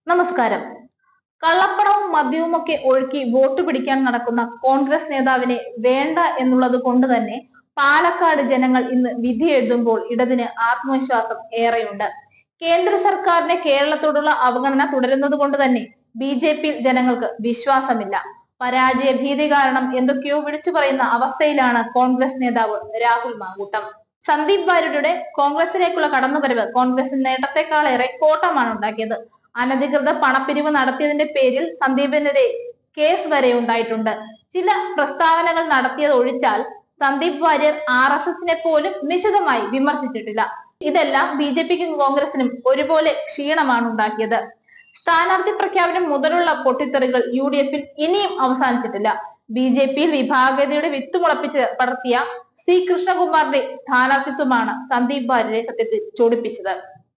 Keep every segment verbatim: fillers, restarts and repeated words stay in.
നമസ്കാരം. കള്ളപ്പണവും മദ്യവുമൊക്കെ ഒഴുക്കി വോട്ട് പിടിക്കാൻ നടക്കുന്ന കോൺഗ്രസ് നേതാവിനെ വേണ്ട എന്നുള്ളത് കൊണ്ട് തന്നെ പാലക്കാട് ജനങ്ങൾ ഇന്ന് വിധി എഴുതുമ്പോൾ ഇടതിന് ആത്മവിശ്വാസം ഏറെയുണ്ട്. കേന്ദ്ര സർക്കാരിന്റെ കേരളത്തോടുള്ള അവഗണന തുടരുന്നത് കൊണ്ട് തന്നെ ബി ജെ പിയിൽ ജനങ്ങൾക്ക് വിശ്വാസമില്ല. പരാജയ ഭീതി കാരണം എന്തൊക്കെയോ വിളിച്ചു പറയുന്ന അവസ്ഥയിലാണ് കോൺഗ്രസ് നേതാവ് രാഹുൽ മാങ്കൂട്ടം. സന്ദീപ് വാര്യരുടെ കോൺഗ്രസിലേക്കുള്ള കടന്നുവരവ് കോൺഗ്രസിന് നേട്ടത്തെക്കാളേറെ കോട്ടമാണ് ഉണ്ടാക്കിയത്. അനധികൃത പണപ്പിരിവ് നടത്തിയതിന്റെ പേരിൽ സന്ദീപിനെതിരെ കേസ് വരെ ഉണ്ടായിട്ടുണ്ട്. ചില പ്രസ്താവനകൾ നടത്തിയത് ഒഴിച്ചാൽ സന്ദീപ് വാര്യർ ആർ എസ് എസിനെ പോലും നിശിതമായി വിമർശിച്ചിട്ടില്ല. ഇതെല്ലാം ബി ജെ പിക്കും കോൺഗ്രസിനും ഒരുപോലെ ക്ഷീണമാണ് ഉണ്ടാക്കിയത്. സ്ഥാനാർത്ഥി പ്രഖ്യാപനം മുതലുള്ള പൊട്ടിത്തെറികൾ യു ഡി എഫിൽ ഇനിയും അവസാനിച്ചിട്ടില്ല. ബി ജെ പിയിൽ വിഭാഗീയതയുടെ വിത്ത് മുളപ്പിച്ച് പടർത്തിയ സി കൃഷ്ണകുമാറിന്റെ സ്ഥാനാർത്ഥിത്വമാണ് സന്ദീപ് വാര്യരെ സത്യത്തിൽ ചൊടിപ്പിച്ചത്.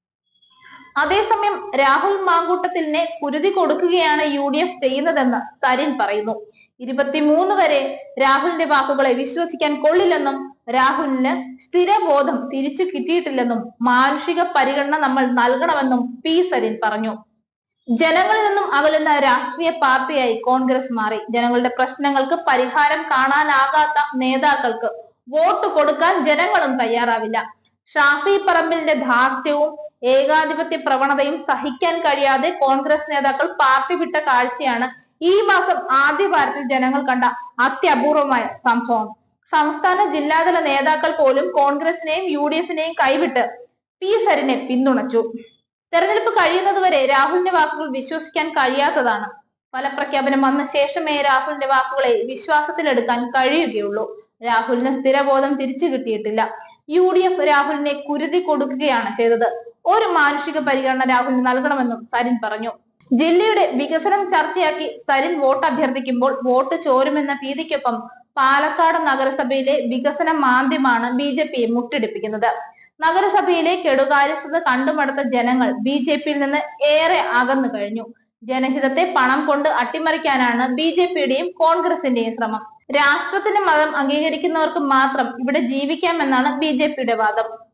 അതേസമയം രാഹുൽ മാങ്കൂട്ടത്തിലിനെ കുരുതി കൊടുക്കുകയാണ് യു ഡി എഫ് ചെയ്യുന്നതെന്ന് സരിൻ പറയുന്നു. ഇരുപത്തിമൂന്ന് വരെ രാഹുലിന്റെ വാക്കുകളെ വിശ്വസിക്കാൻ കൊള്ളില്ലെന്നും രാഹുലിന് സ്ഥിരബോധം തിരിച്ചു കിട്ടിയിട്ടില്ലെന്നും മാനുഷിക പരിഗണന നമ്മൾ നൽകണമെന്നും പി സരിൻ പറഞ്ഞു. ജനങ്ങളിൽ നിന്നും അകലുന്ന രാഷ്ട്രീയ പാർട്ടിയായി കോൺഗ്രസ് മാറി. ജനങ്ങളുടെ പ്രശ്നങ്ങൾക്ക് പരിഹാരം കാണാനാകാത്ത നേതാക്കൾക്ക് വോട്ട് കൊടുക്കാൻ ജനങ്ങളും തയ്യാറാവില്ല. ഷാഫി പറമ്പിലിന്റെ ധാർഷ്ട്യവും ഏകാധിപത്യ പ്രവണതയും സഹിക്കാൻ കഴിയാതെ കോൺഗ്രസ് നേതാക്കൾ പാർട്ടി വിട്ട കാഴ്ചയാണ് ഈ മാസം ആദ്യവാരത്തിൽ ജനങ്ങൾ കണ്ട അത്യപൂർവമായ സംഭവം. സംസ്ഥാന ജില്ലാതല നേതാക്കൾ പോലും കോൺഗ്രസിനെയും യു ഡി എഫിനെയും കൈവിട്ട് പി സരിനെ പിന്തുണച്ചു. തെരഞ്ഞെടുപ്പ് കഴിയുന്നതുവരെ രാഹുലിന്റെ വാക്കുകൾ വിശ്വസിക്കാൻ കഴിയാത്തതാണ്. ഫലപ്രഖ്യാപനം വന്ന ശേഷമേ രാഹുലിന്റെ വാക്കുകളെ വിശ്വാസത്തിലെടുക്കാൻ കഴിയുകയുള്ളൂ. രാഹുലിന് സ്ഥിരബോധം തിരിച്ചു കിട്ടിയിട്ടില്ല. യു ഡി എഫ് രാഹുലിനെ കുരുതി കൊടുക്കുകയാണ് ചെയ്തത്. ഒരു മാനുഷിക പരിഗണന രാഹുലിന് നൽകണമെന്നും സരിൻ പറഞ്ഞു. ജില്ലയുടെ വികസനം ചർച്ചയാക്കി സരിൻ വോട്ട് അഭ്യർത്ഥിക്കുമ്പോൾ വോട്ട് ചോരുമെന്ന ഭീതിക്കൊപ്പം പാലക്കാട് നഗരസഭയിലെ വികസന മാന്ദ്യമാണ് ബി ജെ പിയെ മുട്ടിടിപ്പിക്കുന്നത്. നഗരസഭയിലെ കെടുകാര്യസ്ഥത കണ്ടുമടുത്ത ജനങ്ങൾ ബി ജെ പിയിൽ നിന്ന് ഏറെ അകന്നു കഴിഞ്ഞു. ജനഹിതത്തെ പണം കൊണ്ട് അട്ടിമറിക്കാനാണ് ബി ജെ പിയുടെയും കോൺഗ്രസിന്റെയും ശ്രമം. രാഷ്ട്രത്തിന്റെ മതം അംഗീകരിക്കുന്നവർക്ക് മാത്രം ഇവിടെ ജീവിക്കാമെന്നാണ് ബി ജെ പിയുടെ വാദം.